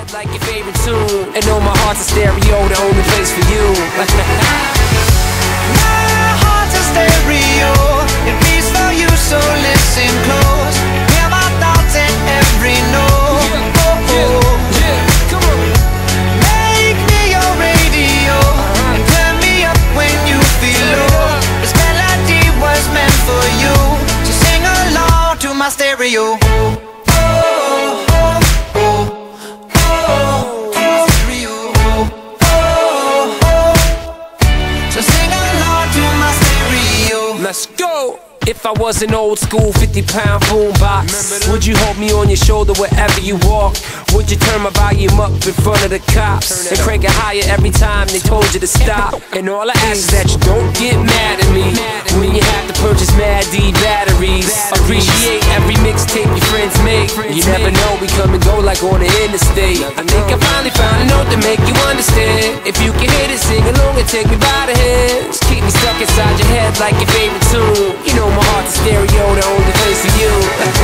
head like your favorite tune. And know my heart's a stereo, the only place for you. My heart's a stereo, it beats for you, so listen close. Hear my thoughts in every note. Come on. Make me your radio, and turn me up when you feel low. This melody was meant for you, so sing along to my stereo. So sing along to my stereo. Let's go! If I was an old school 50-pound boombox, would you hold me on your shoulder wherever you walk? Would you turn my volume up in front of the cops and crank it higher every time they told you to stop? And all I ask is that you don't get mad at me when you have to purchase Mad D batteries. Appreciate every mixtape your friends make. You never know, we come and go like on the interstate. I think I finally found a note to make you understand. If you can hit it, sing along and take me by the hands. Keep me stuck inside your head like your favorite tune. You know my heart's a stereo, the only place for you.